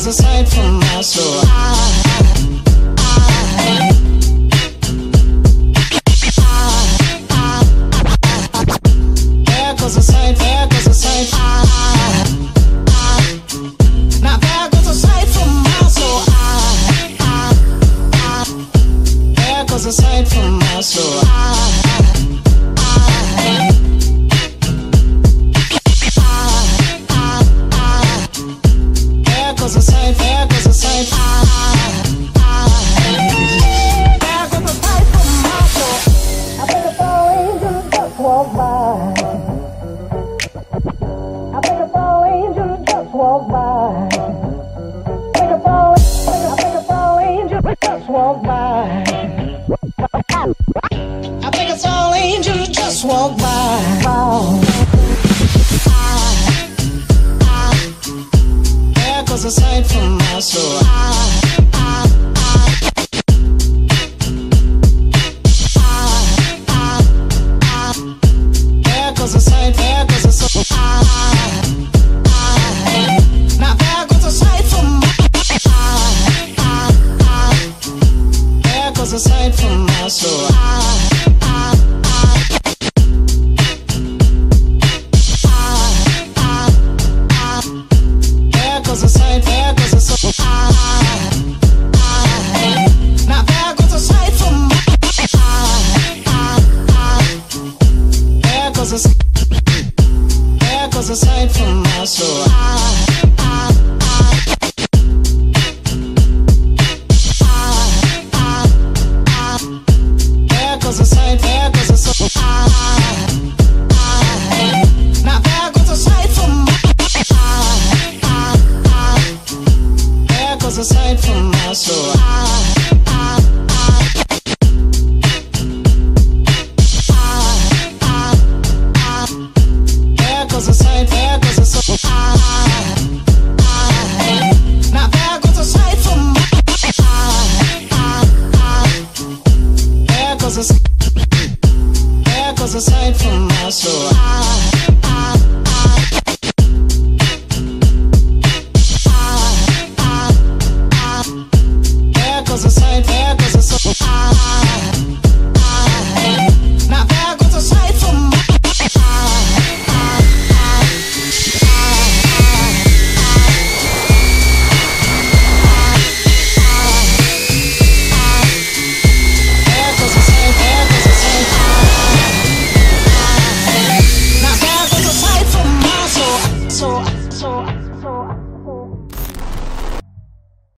a sight for my soul. There goes a sight, there goes a sight. Now there goes a sight for my soul. There goes a sight for my soul. There goes a sight, there goes a sight. There goes a sight for my soul. I think a fall angel just walked by. I think a fall angel just walked by. I think a fall angel just walked by. I think a fall angel just walked by. There goes a sight for my soul. There goes a sight, there goes a sight. Now there goes a sight for my there goes a sight for my soul. There goes a sight, there goes a sight. Now there goes a sight for my there goes a there goes a sight for my soul. There goes a sight, there goes a sight. Now there goes a sight for my there goes a sight for my